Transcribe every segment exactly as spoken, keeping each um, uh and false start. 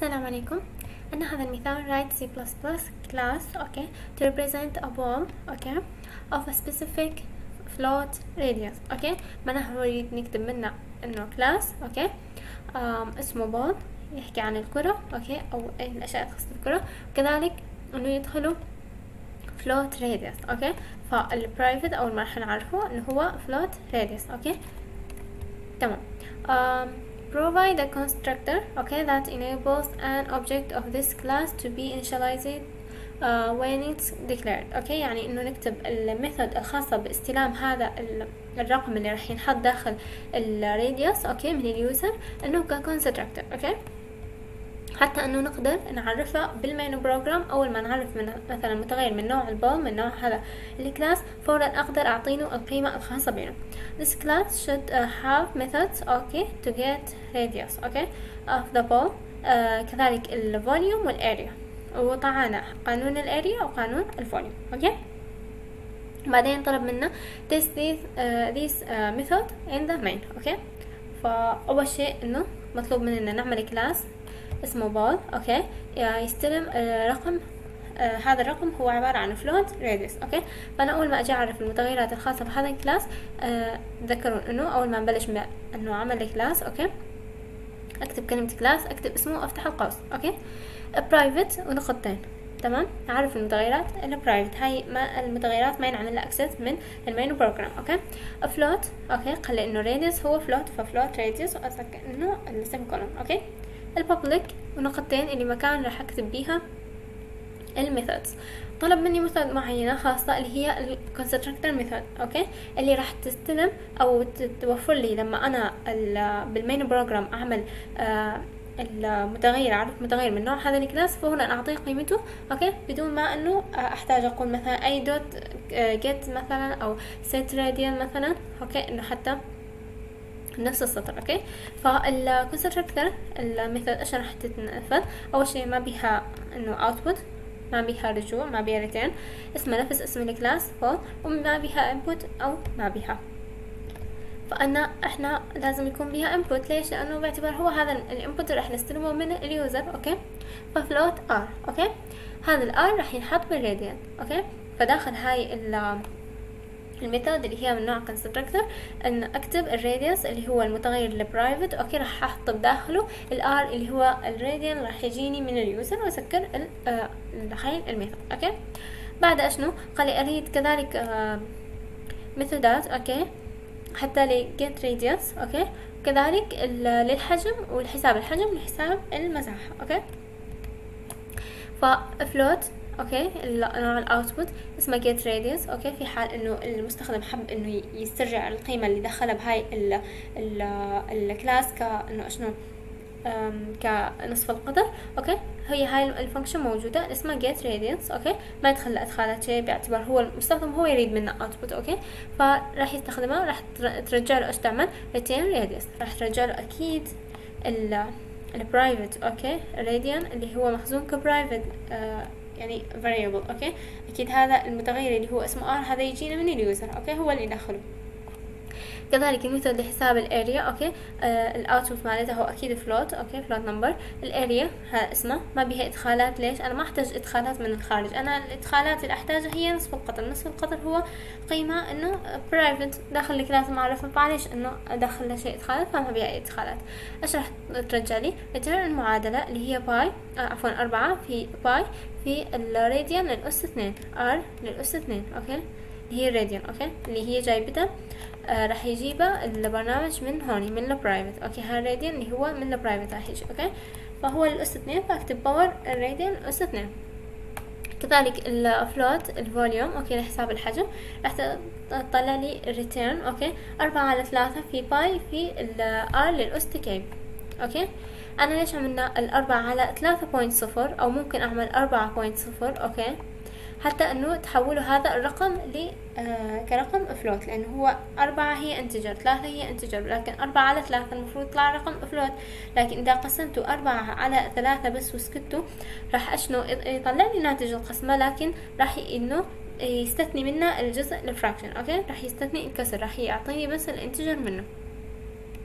السلام عليكم. أن هذا المثال write C plus plus class okay to represent a ball okay of a specific float radius okay. معناها هو يريد نكتب منه إنه class okay um, اسمه ball يحكي عن الكرة okay أو أي الأشياء تخص الكرة، وكذلك إنه يدخلوا float radius okay. فالprivate أول ما راح نعرفه إنه هو float radius okay تمام. um, provide a constructor okay that enables an object of this class to be initialized uh, when it's declared okay. يعني انه نكتب الميثود الخاصة باستلام هذا الرقم اللي راح ينحط داخل الراديوس اوكي من اليوزر انه كconstructor اوكي، حتى انه نقدر نعرفه بالمين بروجرام. اول ما نعرف من مثلا متغير من نوع البول من نوع هذا الكلاس فورا اقدر اعطينه القيمة الخاصة بينه. This class should uh, have methods okay to get radius okay of the ball uh, كذلك الفوليوم والاريا، وطعنا قانون الاريا وقانون الفوليوم اوكي. بعدين طلب منا test these uh, these uh, method in the main اوكي. فاول شيء انه مطلوب مننا نعمل كلاس اسمه بول اوكي يستلم آه رقم آه هذا الرقم هو عبارة عن float radius اوكي. فانا اول ما اجي اعرف المتغيرات الخاصة بهذا الكلاس آه تذكرون انه اول ما نبلش انه عمل كلاس اوكي اكتب كلمة كلاس، اكتب اسمه وافتح القوس اوكي. برايفت ونقطتين تمام. نعرف المتغيرات البرايفت هاي ما المتغيرات ما ينعمل لها اكسس من المين بروجرام اوكي. فلوت اوكي خلي انه radius هو فلوت ففلوت radius واسكر انه السيمي كولون اوكي. البابليك ونقطتين اللي مكان راح اكتب بيها الميثودز. طلب مني ميثود معينة خاصة اللي هي الكونستراكتور ميثود اوكي اللي راح تستلم او توفر لي لما انا بالمين بروجرام اعمل آه المتغير اعرف متغير من نوع هذا الكلاس فهنا اعطيه قيمته اوكي بدون ما انه احتاج اقول مثلا اي دوت جيت مثلا او set radian مثلا اوكي انه حتى نفس السطر اوكي. فالكونستراكتور الميثود ايش راح تتنفذ؟ اول شيء ما بيها انه اوتبوت، ما بيها رجوع، ما بيها ريتيرن، اسمه نفس اسم الكلاس فول، وما بيها انبوت او ما بيها. فانا احنا لازم يكون بيها انبوت. ليش؟ لانه باعتبار هو هذا الانبوت اللي راح نستلمه من اليوزر اوكي. ففلوت ار اوكي هذا الار راح ينحط بالراديان اوكي. فداخل هاي ال الميثود اللي هي من نوع constructor ان اكتب الراديوس اللي هو المتغير البرايفت اوكي راح احط بداخله الار اللي هو الراديان راح يجيني من اليوزر واسكر هاي الميثود اوكي. بعد اشنو قال لي اريد كذلك آه ميثودات اوكي حتى ل get radius اوكي، كذلك للحجم والحساب الحجم لحساب المساحة اوكي. ففلوت اوكي نوع الاوتبوت اسمه get radius اوكي في حال انه المستخدم حب انه يسترجع القيمه اللي دخلها بهاي ال ال الكلاس كانه شنو كنصف القطر اوكي. هي هاي الفانكشن موجوده اسمها get radius اوكي ما يدخل ادخالات شيء باعتبار هو المستخدم هو يريد منه اوتبوت اوكي. فراح يستخدمها راح ترجع له ايش تعمل return radius، راح ترجع له اكيد ال البرايفت اوكي radian اللي هو مخزون كبرايفت آه يعني variable اوكي. اكيد هذا المتغير اللي هو اسمه r هذا يجينا من اليوزر اوكي هو اللي يدخله. كذلك الميثود لحساب الاريا اوكي آه الاوتبوت مالته هو اكيد فلوت اوكي فلوت نمبر. الاريا هذا اسمه ما بيها ادخالات. ليش؟ انا ما احتاج ادخالات من الخارج، انا الادخالات اللي احتاجها هي نصف القطر. نصف القطر هو قيمه انه برايفت داخل الكلاس معرفه، فعليش انه ادخل له شيء ادخالات فما بيها اي ادخالات. ايش راح ترجع لي؟ ريتيرن المعادله اللي هي باي آه عفوا أربعة في باي في الراديان للأس اثنين ار للأس اثنين اوكي اللي هي الراديان اوكي اللي هي جايبتها آه راح يجيبها البرنامج من هوني من البرايفت اوكي. ها الراديان اللي هو من البرايفت راح يجي اوكي. فهو للأس اثنين فاكتب باور الراديان للأس اثنين. كذلك الفلوت الفوليوم اوكي لحساب الحجم راح تطلع لي الريتيرن اوكي أربعة على ثلاثة في باي في الار للأس تكيب اوكي. انا ليش عملنا الأربعة على ثلاثة بوينت صفر او ممكن اعمل أربعة بوينت صفر اوكي حتى انه تحولوا هذا الرقم ل آه كرقم فلوت، لانه هو أربعة هي انتجر ثلاثة هي انتجر، لكن أربعة على ثلاثة المفروض يطلع رقم فلوت. لكن اذا قسمتوا أربعة على ثلاثة بس وسكتوا راح اشنو يطلع لي ناتج القسمة، لكن راح انه يستثني منه الجزء الفراكشن اوكي راح يستثني الكسر، راح يعطيني بس الانتجر منه.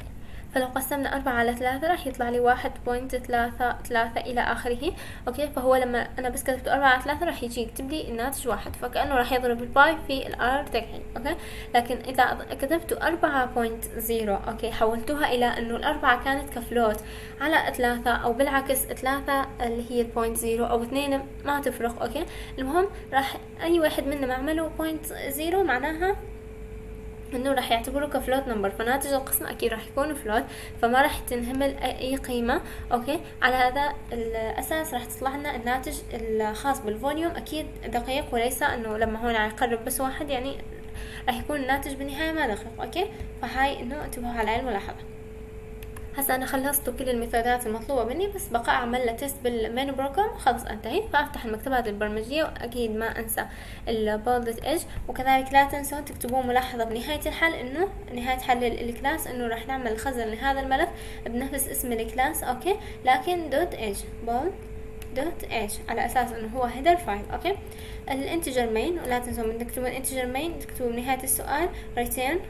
فلو قسمنا أربعة على ثلاثة راح يطلع لي واحد بوينت ثلاثة ثلاثة إلى آخره. أوكي، فهو لما أنا بس كتبت أربعة على ثلاثة راح يجي يكتب لي الناتج واحد، فكأنه راح يضرب الباي في الآر تبعي. أوكي، لكن إذا كتبت أربعة بوينت زيرو أوكي حولتوها إلى إنه الأربعة كانت كفلوت على ثلاثة، أو بالعكس ثلاثة اللي هي البوينت زيرو أو اثنين ما تفرق. أوكي، المهم راح أي واحد منا عمله بوينت زيرو معناها انه راح يعتبره كفلوت نمبر، فناتج القسم اكيد راح يكون فلوت، فما راح تنهمل اي قيمة. اوكي، على هذا الاساس راح تطلع لنا الناتج الخاص بالفوليوم اكيد دقيق، وليس انه لما هون يقرب بس واحد يعني راح يكون الناتج بالنهاية ما دقيق. اوكي، فهاي انه انتبهوا على هاي الملاحظة. هسه انا خلصت كل الميثودات المطلوبه مني، بس بقى اعمل له تيست بالمين بروجرام خلص انتهيت. فافتح المكتبات البرمجيه، واكيد ما انسى البولدت ايج، وكذلك لا تنسوا تكتبوا ملاحظه بنهايه الحل انه نهايه حل الكلاس انه راح نعمل خزن لهذا الملف بنفس اسم الكلاس. اوكي، لكن دوت ايج بولد دوت ايج على اساس انه هو هيدر فايل. اوكي، الانتجر مين، ولا تنسوا من تكتبوا الانتجر مين تكتبوا بنهايه السؤال return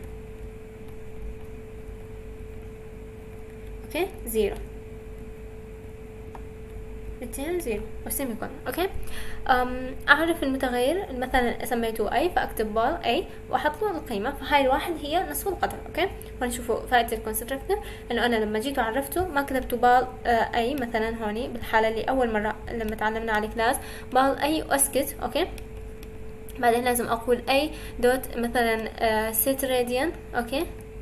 اوكي زيرو ريتيرن زيرو وسيمي كولن. اوكي، أم اعرف المتغير مثلا سميته اي، فاكتب بال اي واحط له القيمه، فهاي الواحد هي نصف القدر. اوكي، ونشوفوا فائده الكونستراكتور انه انا لما جيت وعرفته ما كتبت بال اي مثلا هوني بالحاله اللي اول مره لما تعلمنا على الكلاس بال اي واسكت. اوكي، بعدين لازم اقول اي دوت مثلا سيت راديان. اوكي،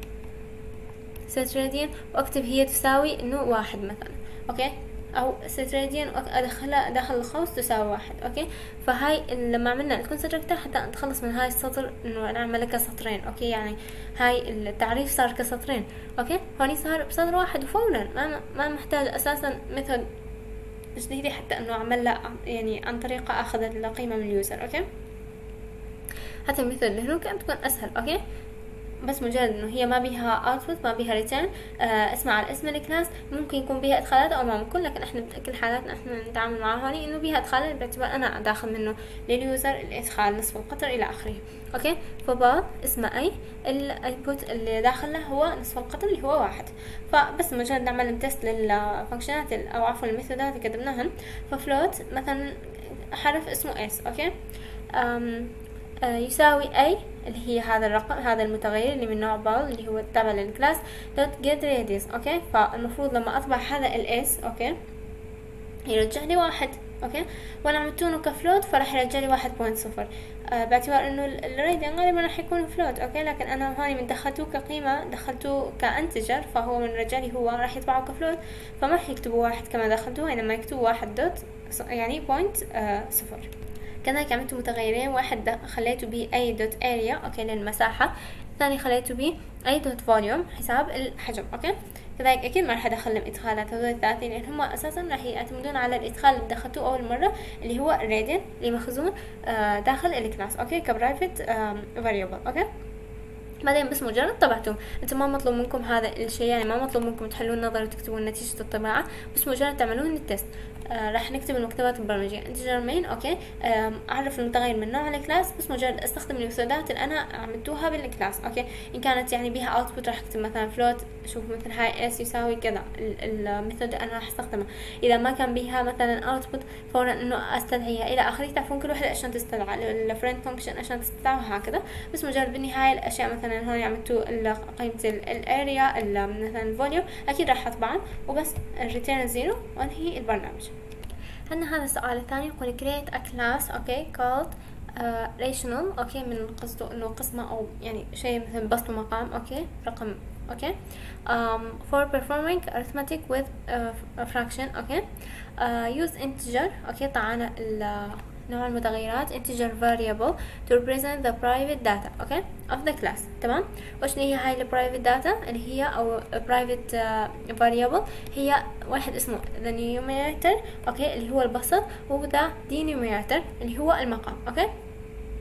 سيت راديان واكتب هي تساوي انه واحد مثلا. اوكي، او سيت راديان ادخلها داخل القوس تساوي واحد. اوكي، فهاي لما عملنا الكونستراكتور حتى نتخلص من هاي السطر انه نعمل كسطرين. اوكي، يعني هاي التعريف صار كسطرين. اوكي، هوني صار بسطر واحد وفورا ما ما محتاج اساسا مثل جديدة حتى انه اعمل له يعني عن طريقة اخذ القيمة من اليوزر. اوكي، حتى المثل اللي هناك كانت تكون اسهل. اوكي، بس مجرد انه هي ما بيها اوتبوت ما بيها ريتيرن آه اسمع على اسم الكلاس، ممكن يكون بيها ادخالات او ما ممكن، لكن احنا بكل حالاتنا احنا نتعامل معها هوني انه بيها ادخال باعتبار انا داخل منه لليوزر الادخال نصف القطر الى اخره. اوكي، فبال اسمه اي الانبوت اللي داخله هو نصف القطر اللي هو واحد، فبس مجرد نعمل تيست للفانكشنات او عفوا الميثودات اللي كتبناهن. ففلوت مثلا حرف اسمه اس. اوكي، أم آه يساوي اي اللي هي هذا الرقم هذا المتغير اللي من نوع بال اللي هو التابع للكلاس دوت جيت راديوس. اوكي، فالمفروض لما اطبع هذا الاس اوكي يرجع لي واحد. اوكي، وانا عملتونه كفلوت فراح يرجع لي واحد بوينت صفر آه باعتبار انه الراديان غالبا راح يكون فلوت. اوكي، لكن انا هوني من دخلتوه كقيمه دخلتوه كانتجر، فهو من رجع لي هو راح يطبعه كفلوت، فما راح يكتبوا واحد كما دخلتوه، انما يكتبوا واحد دوت يعني بوينت آه صفر. كذلك عملت متغيرين، واحد خليته ب اي دوت اريا اوكي للمساحه، الثاني خليته ب اي دوت فوليوم حساب الحجم. اوكي، كذلك اكيد ما راح ادخل لهم ادخالات هذول الثلاثين لان هم اساسا راح يعتمدون على الادخال اللي دخلتوه اول مره اللي هو الراديان اللي مخزون داخل الكلاس. اوكي، كبرايفت فاريبل. اوكي، بعدين بس مجرد طبعتم، انتم ما مطلوب منكم هذا الشيء، يعني ما مطلوب منكم تحلون نظري وتكتبون نتيجة الطباعة، بس مجرد تعملون التست. آه راح نكتب المكتبات البرمجية انتجر مين. اوكي، آه اعرف المتغير من نوع الكلاس، بس مجرد استخدم الميثودات اللي انا عملتوها بالكلاس. اوكي، ان كانت يعني بها اوتبوت راح اكتب مثلا فلوت، شوف مثل هاي اس يساوي كذا الميثود انا راح استخدمها. اذا ما كان بها مثلا اوتبوت فورا انه استدعيها الى اخره. تعرفون كل وحده عشان تستدعى الفريند فانكشن عشان تستدعى هكذا، بس مجرد بالنهايه الاشياء مثلا هون عملتوا قيمه الاريا مثلا الفوليوم اكيد راح اطبعها وبس الريتيرن زيرو وانهي البرنامج. عندنا هذا السؤال الثاني يقول create a class اوكي called uh, rational. اوكي، من قصده انه قسمه او يعني شيء مثل بسط ومقام. اوكي، رقم. اوكي um, for performing arithmetic with uh, a fraction. اوكي uh, use integer. اوكي، طعنا نوع المتغيرات integer variable to represent the private data اوكي of the class. تمام، وش هي هاي ال private data اللي هي او private uh, variable؟ هي واحد اسمه the numerator اوكي اللي هو البسط، وذا denominator اللي هو المقام. اوكي،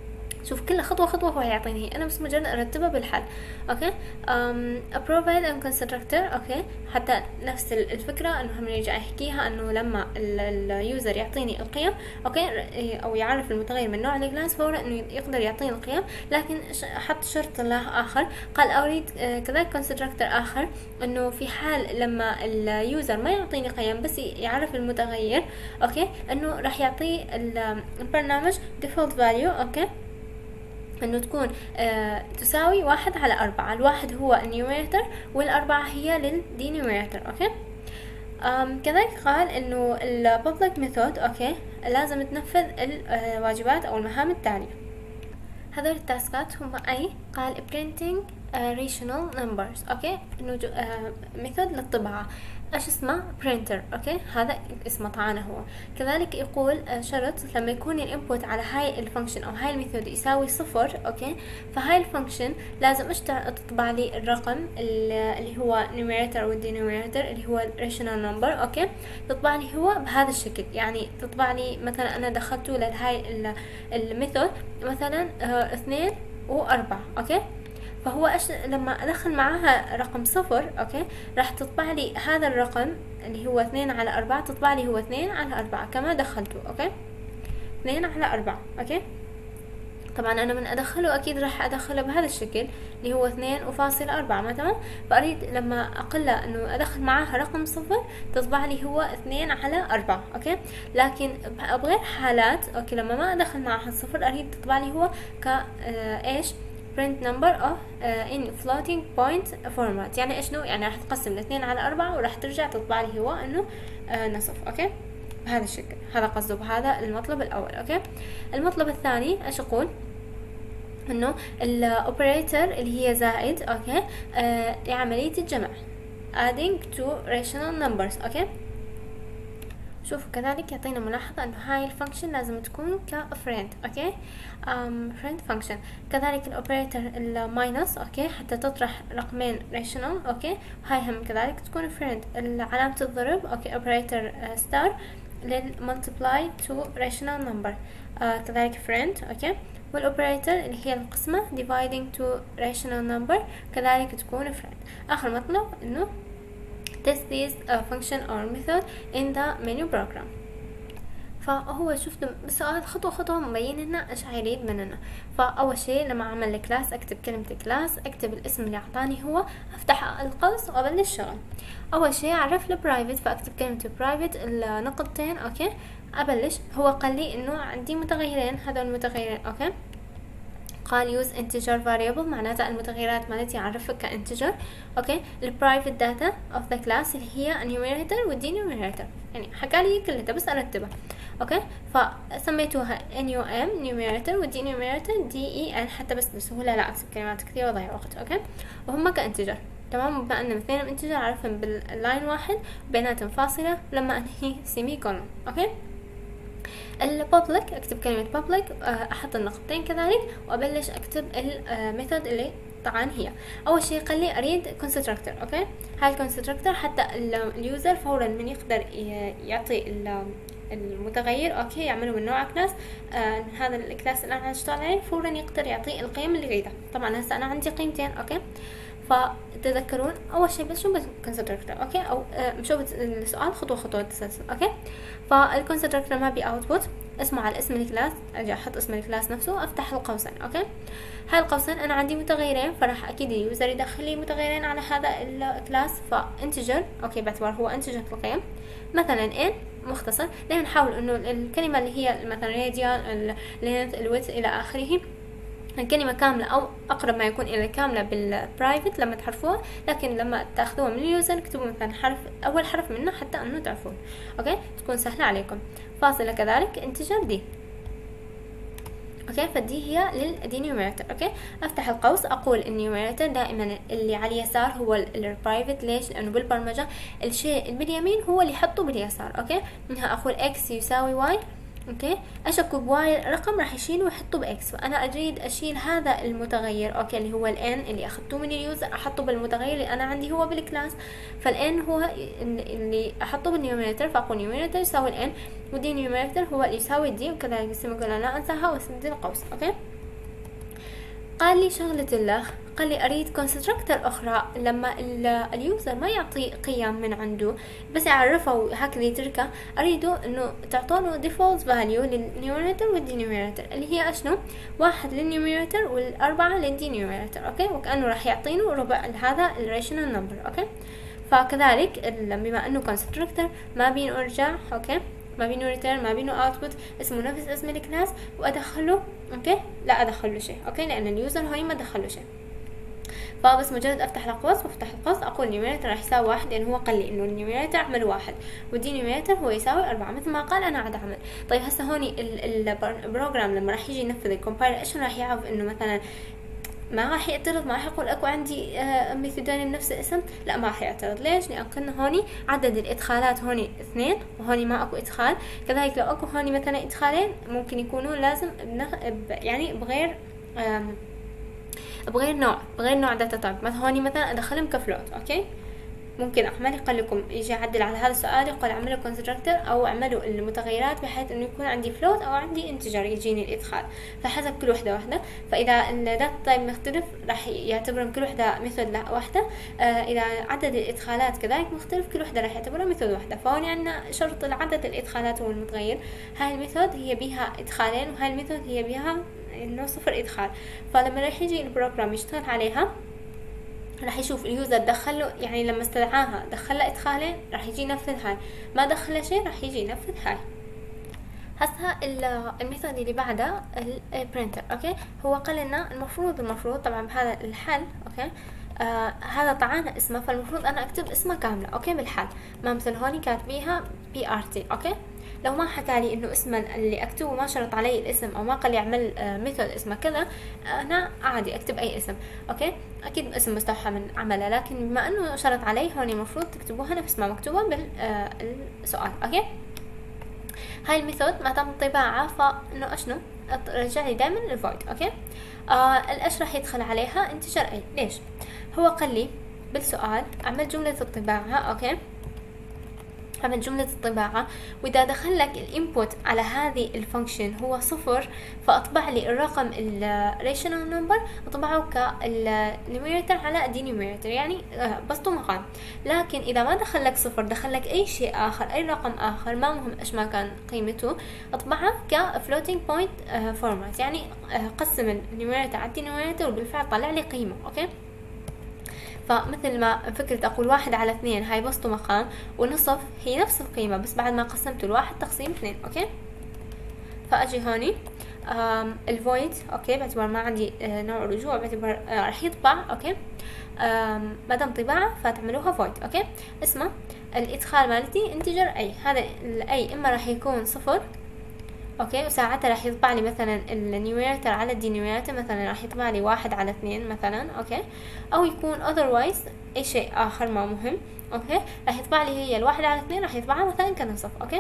شوف كل خطوة خطوة هو يعطيني هي، أنا بس مجرد أرتبها بالحل. أوكي. أم provide and constructor. أوكي، حتى نفس الفكرة إنه هم يرجع يحكيها إنه لما اليوزر يعطيني القيم أوكي أو يعرف المتغير من نوع الكلاس فورا إنه يقدر يعطيني القيم، لكن حط شرط له آخر، قال أريد كذلك constructor آخر إنه في حال لما اليوزر ما يعطيني قيم بس يعرف المتغير أوكي إنه راح يعطي البرنامج default value أوكي انه تكون آه تساوي واحد على اربعة. الواحد هو النيوميريتر والاربعة هي للدينيوميريتر. اوكي. آم كذلك قال انه الببليك ميثود اوكي لازم تنفذ الواجبات او المهام التالية. هذول التاسكات هم اي قال printing uh, rational numbers. اوكي، انه ميثود uh, للطباعة. ايش اسمه؟ برينتر. اوكي، هذا اسمه طعانه هو. كذلك يقول uh, شرط لما يكون الانبوت على هاي الفانكشن او هاي الميثود يساوي صفر اوكي، فهاي الفانكشن لازم ايش تطبع لي الرقم اللي هو numerator او denominator اللي هو rational number. اوكي، تطبع لي هو بهذا الشكل، يعني تطبع لي مثلا انا دخلته لهاي الميثود مثلا uh, اثنين واربعة. اوكي، فهو أش... لما أدخل معاها رقم صفر أوكي راح تطبع لي هذا الرقم اللي هو اثنين على أربعة، تطبع لي هو اثنين على أربعة كما دخلته. أوكي، اثنين على أربعة. أوكي، طبعا أنا من أدخله أكيد راح أدخله بهذا الشكل اللي هو اثنين وفاصلة أربعة مثلا، فأريد لما أقل إنه أدخل معاها رقم صفر تطبع لي هو اثنين على أربعة. أوكي، لكن بغير حالات أوكي لما ما أدخل معاها الصفر أريد تطبع لي هو ك آه إيش print number of uh, in floating point format. يعني ايش نوع؟ يعني راح تقسم الاثنين على أربعة وراح ترجع تطبع لي هو انه uh, نصف. اوكي، بهذا الشكل. هذا قصده بهذا المطلب الاول. اوكي، المطلب الثاني ايش يقول؟ انه الاوبريتور اللي هي زائد اوكي uh, لعملية الجمع adding to rational numbers. اوكي، شوفوا كذلك يعطينا ملاحظة انه هاي الفانكشن لازم تكون كفريند. اوكي، ام فريند فانكشن. كذلك الاوبريتور الماينس اوكي حتى تطرح رقمين ريشنال. اوكي، هاي هم كذلك تكون فريند. علامة الضرب اوكي اوبريتور ستار للملتبلاي تو ريشنال نمبر كذلك فريند. اوكي، والاوبريتور اللي هي القسمة dividing to rational number كذلك تكون فريند. اخر مطلب انه test this uh, function or method in the menu program. فهو شفت بالسؤال خطوة خطوة مبين لنا ايش هيريد مننا. فاول شيء لما اعمل الكلاس اكتب كلمة كلاس، اكتب الاسم اللي اعطاني هو، افتح القوس وابلش شغل. اول شيء اعرف البرايفت فاكتب كلمة برايفت النقطتين. اوكي، ابلش. هو قال لي انه عندي متغيرين، هذول المتغيرين اوكي قال use integer variable معناتها المتغيرات مالتي اعرفها كانتجر. اوكي، البرايفت داتا اوف ذا كلاس اللي هي النيوميريتور والدينيوميريتور، يعني حكى لي كلها بس ارتبها. اوكي، فسميتوها num نيوميريتور والدينيوميريتور دي اي ان حتى بس بسهوله لا اكتب كلمات كثيره واضيع وقت. اوكي، وهم كانتجر. تمام، بما ان اثنين انتجر اعرفهم باللاين واحد بيناتهم فاصله لما انهي سيمي كولون. اوكي، البابليك اكتب كلمة public، احط النقطتين كذلك وابلش اكتب الميثود اللي طبعا هي اول شيء قال لي اريد constructor. اوكي، هاي الكونستراكتور حتى اليوزر فورا من يقدر يعطي المتغير اوكي يعمله من نوع كلاس. آه هذا الكلاس اللي انا اشتغل عليه فورا يقدر يعطي القيم اللي يريدها. طبعا هسه انا عندي قيمتين. اوكي، فتذكرون اول شيء بس شو بس كونستراكتور. اوكي، او آه شو السؤال خطوه خطوه تسلسل. اوكي، فالكونستراكتور ما بي اوتبوت اسمه على اسم الكلاس، ارجع احط اسم الكلاس نفسه، افتح القوسين. اوكي، هاي القوسين انا عندي متغيرين فراح اكيد اليوزر يدخل لي متغيرين على هذا الكلاس. فانتجر اوكي باعتبار هو انتجر في القيم مثلا ان مختصر. دائما نحاول انه الكلمه اللي هي مثلا راديان اللينث الويدث الى اخره الكلمة كاملة أو أقرب ما يكون إلى الكاملة بالبرايفت لما تحرفوها، لكن لما تأخذوها من اليوزر اكتبوا مثلا حرف أول حرف منه حتى أنه تعرفون. أوكي، تكون سهلة عليكم. فاصلة كذلك انتجر دي. اوكي، فدي هي للدينيوميريتور. اوكي، افتح القوس اقول النيوميريتور دائما اللي على اليسار هو البرايفت. ليش؟ لانه بالبرمجه الشيء اللي باليمين هو اللي يحطه باليسار. اوكي، منها اقول اكس يساوي واي. اوكي، اشك بواي رقم راح يشيله ويحطه باكس، فانا اريد اشيل هذا المتغير اوكي اللي هو الان اللي اخذته من اليوزر احطه بالمتغير اللي انا عندي هو بالكلاس. فالان هو اللي احطه بالنيوميريتور فاقول نيوميريتور يساوي الان ودي نيوميريتور هو اللي يساوي دي وكذلك السيميكولون لا انساها واسد القوس. اوكي، قال لي شغلة الله، قال لي أريد كونستراكتر أخرى لما اليوزر ما يعطي قيم من عنده بس يعرفه هكذا يتركه، أريده إنه تعطونه default value للنيوميراتور والدينيوميراتور اللي هي أشنو؟ واحد للنيوميراتور والأربعة للدينيوميراتور. أوكي، وكأنه راح يعطينه ربع هذا الريشنال نمبر. أوكي، فكذلك بما إنه كونستراكتور ما بين أرجع، أوكي، ما بينه ريتيرن، ما بينه اوتبوت، اسمه نفس اسم الكلاس، وادخله اوكي لا ادخله شيء. اوكي، لان اليوزر هاي ما دخله شيء، فبس مجرد افتح القوس وافتح القوس اقول النيوميراتور راح يساوي واحد، لانه هو قال لي انه النيوميراتور اعمل واحد والدينيوميراتور هو يساوي أربعة مثل ما قال انا عاد اعمل. طيب هسه هوني البروجرام لما راح يجي ينفذ الكومبايلر ايش راح يعرف؟ انه مثلا ما راح يعترض، ما راح يقول اكو عندي ميثودين بنفس الاسم، لا ما راح يعترض. ليش؟ لان كنا هوني عدد الادخالات هوني اثنين وهوني ما اكو ادخال. كذلك لو اكو هوني مثلا ادخالين ممكن يكونوا لازم يعني بغير بغير نوع بغير نوع داتا تايب. مثلا هوني مثلا ادخلهم كفلوت. اوكي، ممكن احمل يقول لكم يجي يعدل على هذا السؤال يقول اعملوا كونستراكتور او اعملوا المتغيرات بحيث انه يكون عندي فلوت او عندي انتجر يجيني الادخال، فحسب كل وحده وحده. فاذا الداتا تايب مختلف راح يعتبرهم كل وحده ميثود واحده، آه اذا عدد الادخالات كذلك مختلف كل وحده راح يعتبرها ميثود واحده. فهون عندنا شرط العدد الادخالات هو المتغير، هاي الميثود هي بيها ادخالين وهاي الميثود هي بيها انه صفر ادخال. فلما راح يجي البروجرام يشتغل عليها راح يشوف اليوزر دخل له، يعني لما استدعاها دخل له ادخالين راح يجي ينفذ هاي، ما دخل شيء راح يجي ينفذ هاي. هسه الميثود اللي بعده البرينتر. اوكي، هو قال لنا المفروض المفروض طبعا بهذا الحل اوكي آه هذا طعنا اسمه، فالمفروض انا اكتب اسمه كامله. اوكي، بالحل ما مثل هوني كاتبيها بي ار تي. اوكي، لو ما حكى لي انه اسم اللي اكتبه ما شرط علي الاسم او ما قال لي اعمل ميثود اسمه كذا، انا عادي اكتب اي اسم. اوكي، اكيد اسم مستوحى من عمله، لكن بما انه شرط علي هون المفروض تكتبوها نفس ما مكتوبه بالسؤال. اوكي، هاي الميثود ما تم طباعه، فانه اشنو رجع لي دائما الفويد. اوكي، آه الاش راح يدخل عليها انتجر اي. ليش؟ هو قال لي بالسؤال اعمل جمله الطباعه. اوكي، عمل جملة الطباعة، وإذا دخل لك الانبوت على هذه الفانكشن هو صفر فأطبع لي الرقم الريشنال نمبر أطبعه كالنيوميراتور على الدينيوميراتور، يعني بسطه مقام. لكن إذا ما دخل لك صفر دخل لك أي شيء آخر، أي رقم آخر ما مهم إيش ما كان قيمته، أطبعه كفلوتينج بوينت فورمات، يعني قسم النيوميراتور على الدينيوميراتور وبالفعل طلع لي قيمة. أوكي، فمثل ما فكرة أقول واحد على اثنين هاي بسطه مقام، ونصف هي نفس القيمة بس بعد ما قسمته الواحد تقسيم اثنين. أوكي، فأجي هوني الفويد. أوكي، باعتبار ما عندي نوع رجوع باعتبار راح يطبع. أوكي، مادام طباعة فتعملوها فويد. أوكي، اسمه الإدخال مالتي انتجر أي، هذا الأي إما راح يكون صفر اوكي، وساعتها راح يطبع لي مثلا النيوميراتور على الدينيوميراتور، مثلا راح يطبع لي واحد على اثنين مثلا. اوكي، او يكون otherwise اي شيء اخر ما مهم. اوكي، راح يطبع لي هي الواحد على اثنين راح يطبعها مثلا كنصف. اوكي،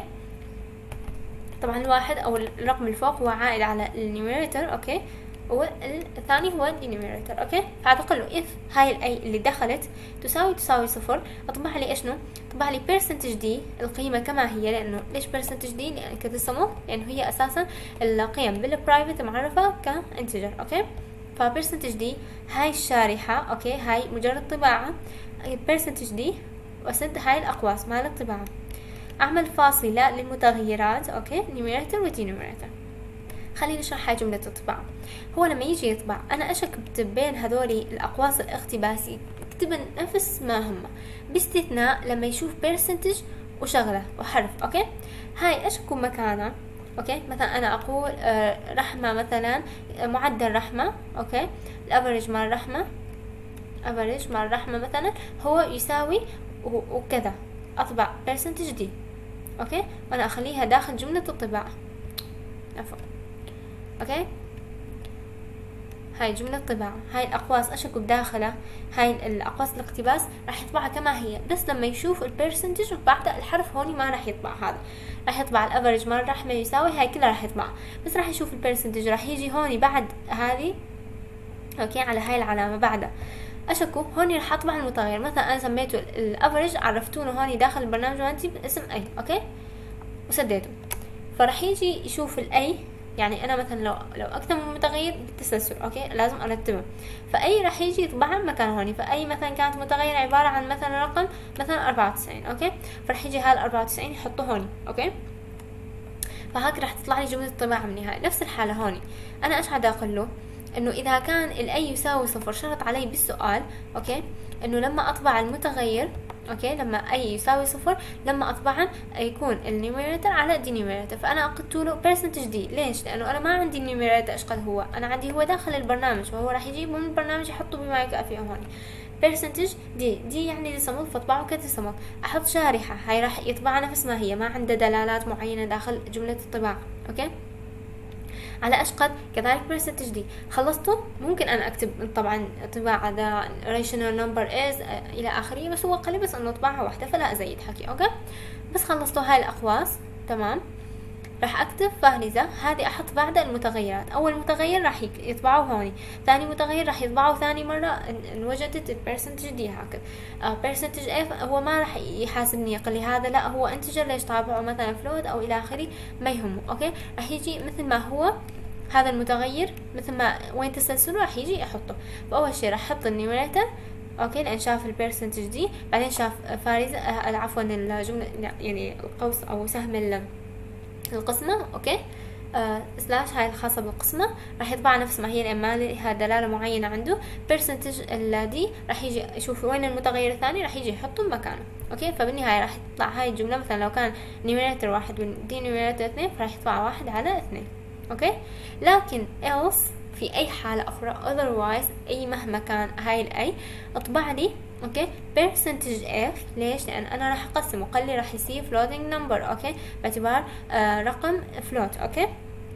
طبعا الواحد او الرقم اللي فوق هو عائد على النيوميراتور. اوكي، والثاني هو الدينيوميراتور. اوكي، فعاد اقول له if هاي الاي اللي دخلت تساوي تساوي صفر، اطبع لي اشنو؟ اطبع لي percentage دي القيمه كما هي. لانه ليش percentage دي؟ لان كذا سموه لانه هي اساسا القيم بالبرايفت معرفه كانتجر. اوكي، ف percentage دي هاي الشارحه. اوكي، هاي مجرد طباعه percentage دي، واسد هاي الاقواس مال الطباعه، اعمل فاصله للمتغيرات. اوكي، نيوميراتور ودينيوميراتور. خلينا نشرح هاي جملة الطباعة. هو لما يجي يطبع أنا أشك بين هذولي الأقواس الاقتباسي اكتبن نفس ما هم، باستثناء لما يشوف percentage وشغلة وحرف. أوكي، هاي أشكو مكانها. أوكي، مثلا أنا أقول رحمة مثلا، معدل رحمة. أوكي، الأفريج مال رحمة، أفريج مال رحمة مثلا هو يساوي وكذا، أطبع percentage دي. أوكي، وأنا أخليها داخل جملة الطباعة. عفوا. اوكي، هاي جملة طباعة، هاي الاقواس اشك بداخلها، هاي الاقواس الاقتباس راح يطبعها كما هي، بس لما يشوف البرسنتج وبعد الحرف هوني ما راح يطبع هذا، راح يطبع الافرج مال رحمة يساوي، هاي كلها راح يطبع، بس راح يشوف البرسنتج راح يجي هوني بعد هذه. اوكي، على هاي العلامة بعدها اشكو هوني راح اطبع المتغير. مثلا انا سميته الافرج، عرفتونه هوني داخل البرنامج عندي باسم اي. اوكي، وسديته، فراح يجي يشوف الاي يعني انا مثلا لو لو اكثر من متغير بالتسلسل اوكي لازم ارتبه، فاي راح يجي يطبعها مكان هوني. فاي مثلا كانت متغير عباره عن مثلا رقم مثلا أربعة وتسعين اوكي، فرح يجي هال أربعة وتسعين يحطه هوني اوكي، فهيك راح تطلع لي جمله الطباعه من النهايه. نفس الحاله هوني انا ايش عاد اقول له؟ انه اذا كان الاي يساوي صفر شرط علي بالسؤال اوكي انه لما اطبع المتغير اوكي لما اي يساوي صفر لما اطبعه يكون النيوميريتر على الدينيوميريتر. فانا قلت له برسنتج دي. ليش؟ لانه انا ما عندي النيوميريتر ايش قد هو، انا عندي هو داخل البرنامج، فهو راح يجيبه من البرنامج يحطه بما يكفيه هون. برسنتج دي دي يعني ديسيمال، فاطبعه كديسيمال. احط شارحه، هاي راح يطبعها نفس ما هي، ما عنده دلالات معينه داخل جمله الطباعه اوكي على اشقد. كذلك برسنتج دي خلصته. ممكن انا اكتب طبعا طباعه ذا rational number is الى اخره، بس هو قال بس انه طباعه واحده فلا ازيد حكي اوكي. بس خلصتوا هاي الاقواس تمام. راح اكتب فهرسة، هذه احط بعد المتغيرات. اول متغير راح يطبعه هوني، ثاني متغير راح يطبعه ثاني مرة ان وجدت البرسنتج دي هكذا. برسنتج اف هو ما راح يحاسبني يقول لي هذا لا هو انتجر ليش طابعه مثلا فلوت او الى اخره، ما يهمه اوكي. راح يجي مثل ما هو هذا المتغير مثل ما وين تسلسله راح يجي احطه. فاول شيء راح احط النيوميريتر اوكي لان شاف البرسنتج دي، بعدين شاف فارزة عفوا الجملة يعني القوس او سهم القسمة اوكي آه سلاش هاي الخاصة بالقسمة راح يطبع نفس ما هي لان ما لها دلالة معينة عنده. برسنتج دي راح يجي يشوف وين المتغير الثاني راح يجي يحطه مكانه اوكي. فبالنهاية راح تطلع هاي الجملة مثلا لو كان نيوميريتر واحد ودي نيوميريتر اثنين فراح يطبع واحد على اثنين اوكي. لكن else في اي حالة اخرى otherwise اي مهما كان هاي الاي اطبع لي اوكي percentage f. ليش؟ لان انا راح اقسم وقال لي راح يصير floating number اوكي باعتبار آه رقم float اوكي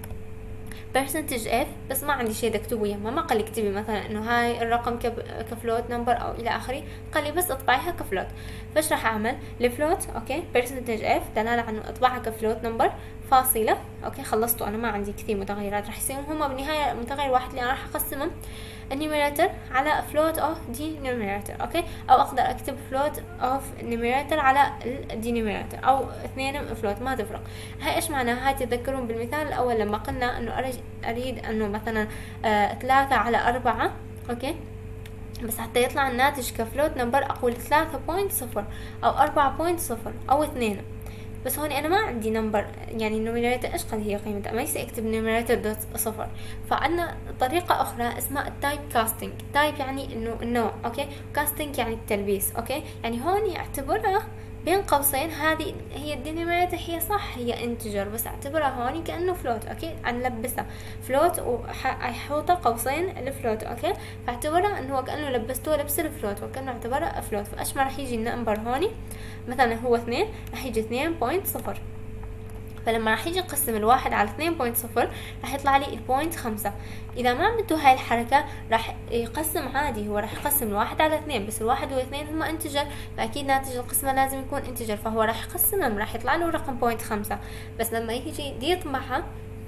percentage f. بس ما عندي شيء اكتبه يما، ما قال لي اكتبي مثلا انه هاي الرقم كفلوت نمبر او الى اخره، قال لي بس اطبعيها كفلوت. فايش راح اعمل؟ الفلوت اوكي percentage f دلاله عنه اطبعها كفلوت نمبر فاصله اوكي. خلصته انا ما عندي كثير متغيرات راح يصيروا هما بالنهايه متغير واحد اللي انا راح اقسمهم النيوميريتر على float of denominator اوكي، او اقدر اكتب float of numerator على الدينوميراتور او اثنين float ما تفرق. هاي ايش معناها؟ هاي تتذكرون بالمثال الاول لما قلنا انه اريد انه مثلا آه ثلاثة على أربعة اوكي، بس حتى يطلع الناتج كفلوت نمبر اقول ثلاثة بوينت صفر او أربعة بوينت صفر او اثنين. بس هون انا ما عندي نمبر يعني النوميريتر ايش قد هي قيمتها، ما يصير اكتب نوميريتر دوت صفر. فعندنا طريقه اخرى اسمها التايب كاستنج. تايب يعني انه النوع اوكي، كاستنج يعني التلبيس اوكي. يعني هون يعتبرها بين قوسين هذه هي الدينوميريتر هي صح هي انتجر، بس اعتبرها هون كانه فلوت اوكي، نلبسها فلوت وحوطه قوسين الفلوت اوكي. فاعتبرها انه كانه لبسته لبس الفلوت وكانه اعتبرها فلوت. فايش ما راح يجي النمبر هون مثلا هو اثنين راح يجي اثنين بوينت صفر. فلما راح يجي يقسم الواحد على اثنين بوينت صفر راح يطلع لي البوينت خمسة. اذا ما عملتوا هاي الحركة راح يقسم عادي، هو راح يقسم الواحد على اثنين، بس الواحد والاثنين هما انتجر فاكيد ناتج القسمة لازم يكون انتجر، فهو راح يقسمهم راح يطلع له رقم بوينت خمسة. بس لما يجي دي يطبعها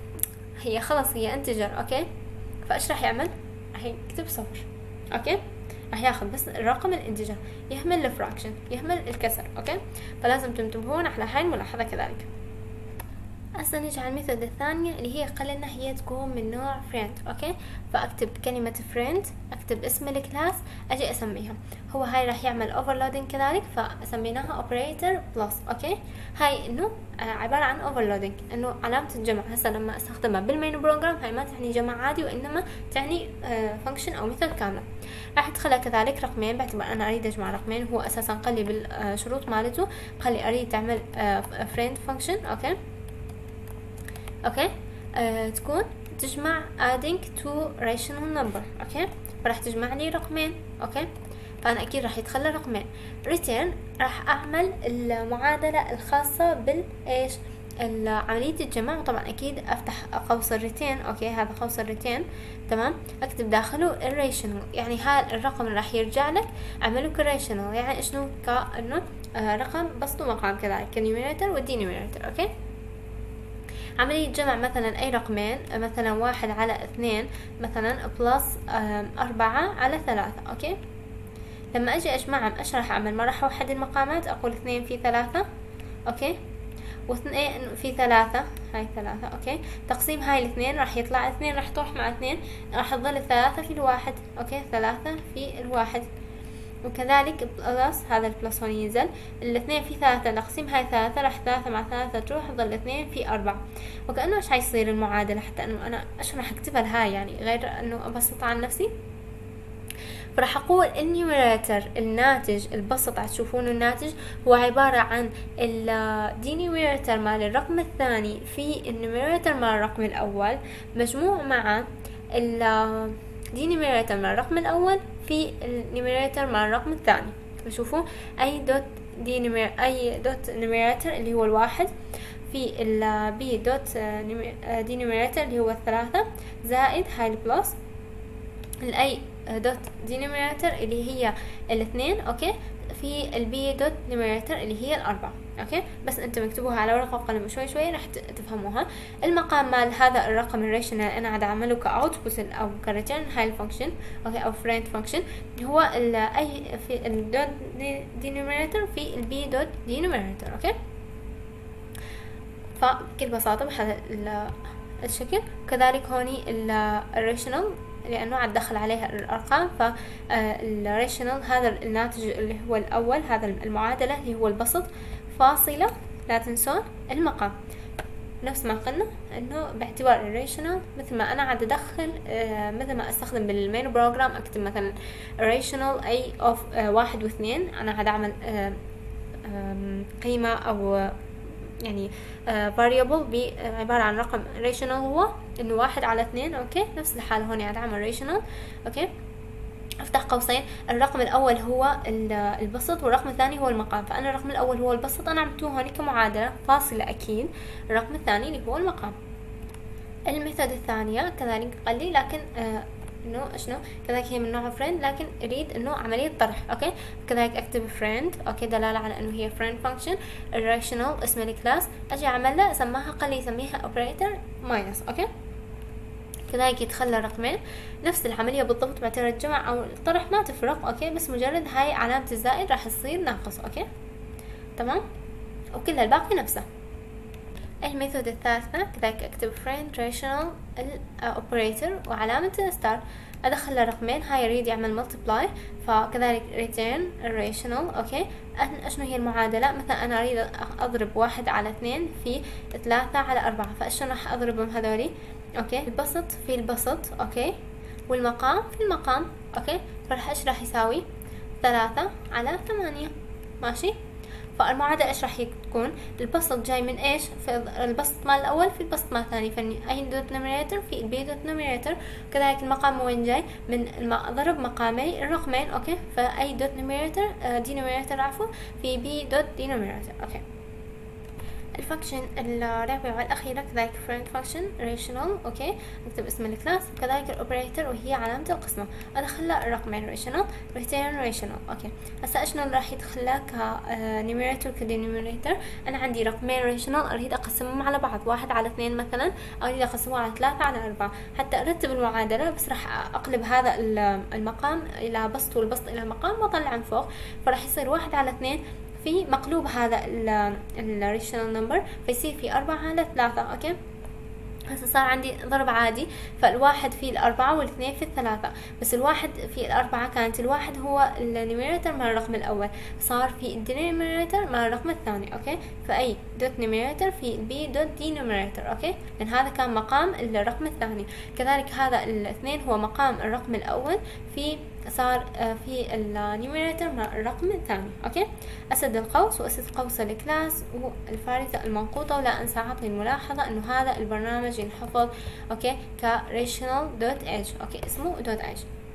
هي خلص هي انتجر اوكي. فايش راح يعمل؟ راح يكتب صفر اوكي، راح ياخذ بس الرقم الانتجر، يهمل الفراكشن يهمل الكسر اوكي. فلازم تنتبهون على هاي الملاحظة كذلك. هسه نجي على الميثود الثانية اللي هي قلنا هي تكون من نوع friend اوكي. فاكتب كلمة friend، اكتب اسم الكلاس، اجي اسميها. هو هاي راح يعمل overloading كذلك فسميناها operator plus اوكي. هاي انه عبارة عن overloading انه علامة الجمع. هسه لما استخدمها بالمين بروجرام هاي ما تعني جمع عادي وانما تعني function او ميثود كاملة. راح ادخلها كذلك رقمين باعتبار انا اريد اجمع رقمين. هو اساسا قال لي بالشروط مالته قال لي اريد تعمل friend function اوكي اوكي آه، تكون تجمع adding to rational number اوكي. فراح تجمع لي رقمين اوكي، فانا اكيد راح يدخل رقمين. return راح اعمل المعادله الخاصه بالايش عمليه الجمع، وطبعا اكيد افتح قوس الريتين اوكي. هذا قوس الريتين تمام، اكتب داخله الريشنال يعني هذا الرقم اللي راح يرجع لك اعمله كريشنال. يعني شنو؟ كانه آه رقم بسطه مقام كذلك كنيوميريتر والدينوميريتر اوكي. عملية جمع مثلا أي رقمين مثلا واحد على اثنين مثلا بلس أربعة على ثلاثة أوكي. لما أجي أجمعهم إيش راح أعمل؟ ما راح أوحد المقامات أقول اثنين في ثلاثة أوكي، واثنين في ثلاثة، هاي ثلاثة اوكي، تقسيم هاي الاثنين راح يطلع اثنين، راح تروح مع اثنين، راح تظل ثلاثة في الواحد اوكي، ثلاثة في الواحد. وكذلك بلس هذا البلس هون ينزل، الاثنين في ثلاثة تقسيم هاي ثلاثة، راح ثلاثة مع ثلاثة تروح تظل اثنين في أربعة. وكأنه ايش حيصير المعادلة حتى انه انا ايش راح اكتبها لهاي، يعني غير انه ابسط عن نفسي. فراح اقول النيوميراتر الناتج البسط، تشوفون الناتج هو عبارة عن الدينيوميراتر مال الرقم الثاني في النيوميراتر مال الرقم الاول مجموع مع الدينيوميراتر مال الرقم الاول في النيوميراتر مال الرقم الثاني. شوفوا اي دوت دينيمير اي دوت نيوميراتر اللي هو الواحد في ال بي دوت دينيوميراتر اللي هو الثلاثة زائد هاي البلس الاي دوت دينيوميراتر اللي هي الاثنين اوكي في البي دوت نيوميراتر اللي هي الاربعة اوكي. بس انتم اكتبوها على ورقة وقلم شوي شوي راح تفهموها. المقام مال هذا الرقم الريشنال انا عاد اعمله كاوتبوت او كريتيرن هاي الفانكشن اوكي او فريند فانكشن هو اي في الدوت دينيوميراتر في البي دوت دينيوميراتر اوكي. فبكل بساطة بهذا الشكل. كذلك هوني الريشنال لأنه عاد دخل عليها الأرقام، فالريشنال هذا الناتج اللي هو الأول، هذا المعادلة اللي هو البسط فاصلة لا تنسون المقام. نفس ما قلنا انه باعتبار الريشنال مثل ما انا عاد ادخل آه مثل ما استخدم بالمين بروجرام اكتب مثلا ريشنال اي اوف آه واحد واثنين، انا عاد اعمل آه آه قيمة او يعني آه variable عبارة عن رقم rational هو انه واحد على اثنين اوكي. نفس الحالة هون عاد اعمل rational اوكي، افتح قوسين الرقم الاول هو البسط والرقم الثاني هو المقام. فانا الرقم الاول هو البسط انا عملته هون كمعادلة فاصلة اكيد، الرقم الثاني اللي هو المقام. الميثود الثانية كذلك قال لي لكن آه انه شنو كذلك هي من نوع فريند لكن اريد انه عملية طرح اوكي. كذلك اكتب فريند اوكي دلالة على انه هي فريند فانكشن. الريشنال اسم الكلاس اجي اعملها اسماها قال لي يسميها اوبريتور ماينس اوكي. كذلك يتخلى رقمين نفس العملية بالضبط باعتبار الجمع او الطرح ما تفرق اوكي، بس مجرد هاي علامة الزائد راح تصير ناقص اوكي تمام، وكل الباقي نفسه. الميثود الثالثة كذلك اكتب friend rational الاوبريتور وعلامة ستار ادخل رقمين، هاي يريد يعمل multiply فكذلك return rational اوكي. اشنو هي المعادلة؟ مثلا انا اريد اضرب واحد على اثنين في ثلاثة على اربعة، فاشنو راح اضربهم هذولي اوكي؟ البسط في البسط اوكي والمقام في المقام اوكي. فراح ايش راح يساوي؟ ثلاثة على ثمانية ماشي. فالمعادلة ايش راح تكون؟ البسط جاي من ايش؟ في البسط مال الاول في البسط مال الثاني، فاي دوت نوميريتور في البي دوت نوميريتور. كذلك المقام وين جاي؟ من ضرب مقامي الرقمين اوكي، فاي دوت نوميريتور دي نوميريتور عفوا في بي دوت دي نوميريتور اوكي. الفانكشن الرابعة والأخيرة كذلك friend function rational اوكي، نكتب اسم الكلاس. كذلك الاوبريتور وهي علامة القسمة ادخلها الرقمين rational return rational اوكي. هسا اشنو راح يدخلها ك numerator ك denominator؟ انا عندي رقمين rational اريد اقسمهم على بعض، واحد على اثنين مثلا اريد اقسمه على ثلاثة على اربعة، حتى ارتب المعادلة بس راح اقلب هذا المقام الى بسط والبسط الى مقام واطلع من فوق، فراح يصير واحد على اثنين في مقلوب هذا الريشنال نمبر فيصير في أربعة على ثلاثة اوكي. هسه صار عندي ضرب عادي، فالواحد في الأربعة والاثنين في الثلاثة، بس الواحد في الأربعة كانت الواحد هو النيميريتر مع الرقم الأول، صار في الدينيميريتر مع الرقم الثاني اوكي. فأي دوت نيميريتر في بي دوت دينيميريتر اوكي، لأن هذا كان مقام الرقم الثاني. كذلك هذا الاثنين هو مقام الرقم الأول في صار في النيوميريتر مع الرقم الثاني اوكي. اسد القوس واسد قوس الكلاس والفارثة المنقوطة. ولا انسى اعطي الملاحظة انه هذا البرنامج ينحفظ اوكي كريشنال دوت ايج اوكي، اسمه دوت ايج.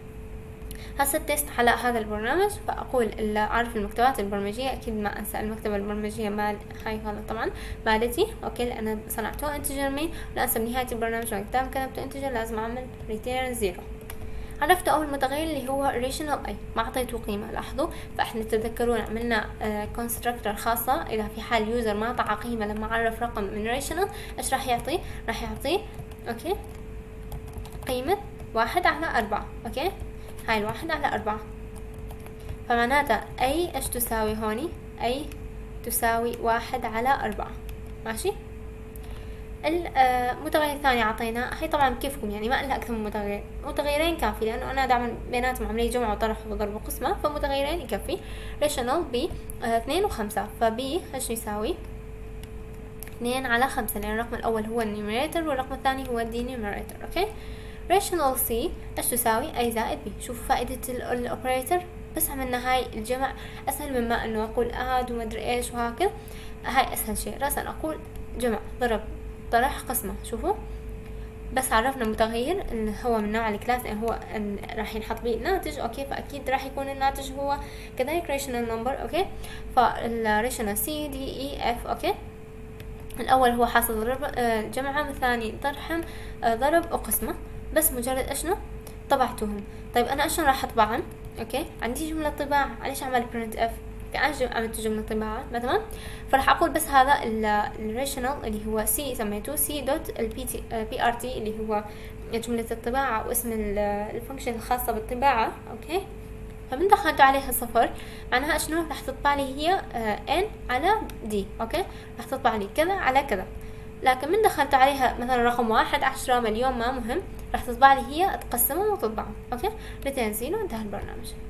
هسه التست على هذا البرنامج، فاقول اعرف المكتبات البرمجية، اكيد ما انسى المكتبة البرمجية مال هاي هذا طبعا مالتي اوكي لان صنعته انتجر مين، لا انسى بنهاية البرنامج وقتام كتبته انتجر لازم اعمل ريتيرن زيرو. عرفت اول متغير اللي هو rational اي، ما اعطيته قيمه. لاحظوا فاحنا تذكرون عملنا كونستراكتور uh, خاصه اذا في حال يوزر ما طلع قيمه لما عرف رقم من rational ايش راح يعطيه؟ راح يعطيه اوكي قيمه واحد على أربعة اوكي. هاي الواحد على أربعة، فمعناتها اي ايش تساوي هوني؟ اي تساوي واحد على أربعة ماشي. المتغير الثاني عطيناه، هي طبعا كيفكم يعني ما لها اكثر من متغير، متغيرين كافي لانه انا دائما بيناتهم عمليه جمع وطرح وضرب وقسمه، فمتغيرين يكفي. ريشنال ب اثنين وخمسة، فبي ايش يساوي اثنين على خمسة، لان الرقم الاول هو النيوميريتور والرقم الثاني هو الدينيوميريتور. اوكي. ريشنال سي ايش تساوي اي زائد بي. شوفوا فائده الاوبريتور، بس عملنا هاي الجمع اسهل مما انه اقول اد ومدري ايش وهكذا، هاي اسهل شيء. راسا اقول جمع ضرب طرح قسمه. شوفوا بس عرفنا متغير اللي هو من نوع الكلاس يعني هو راح ينحط به الناتج. اوكي. فاكيد راح يكون الناتج هو كذلك ريشنال نمبر. اوكي. فالريشنال سي دي اي اف. اوكي. الاول هو حاصل ضرب جمعهم، الثاني طرحهم ضرب وقسمه، بس مجرد اشنو طبعتهم. طيب انا اشلون راح اطبعهم؟ اوكي. عندي جمله طباعه، ليش اعمل برنت اف؟ كأنش عملت جملة طباعة مثلا، فراح أقول بس هذا الريشنال اللي هو سي سميته سي دوت البي تي بي ار تي اللي هو جملة الطباعة واسم الفانكشن الخاصة بالطباعة. أوكي. فمن دخلت عليها صفر معناها شنو راح تطبع لي هي ان على دي. أوكي. راح تطبع لي كذا على كذا، لكن من دخلت عليها مثلا رقم واحد عشرة مليون ما مهم، راح تطبع لي هي تقسمهم وتطبعهم. أوكي. ريتين زيرو. انتهى البرنامج.